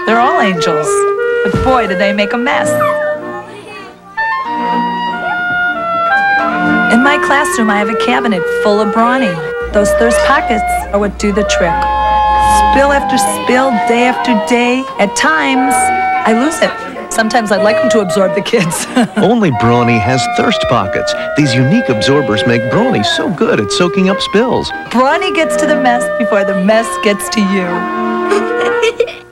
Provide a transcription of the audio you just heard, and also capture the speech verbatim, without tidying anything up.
They're all angels. But boy, do they make a mess. In my classroom, I have a cabinet full of Brawny. Those thirst pockets are what do the trick. Spill after spill, day after day. At times, I lose it. Sometimes I'd like them to absorb the kids. Only Brawny has thirst pockets. These unique absorbers make Brawny so good at soaking up spills. Brawny gets to the mess before the mess gets to you.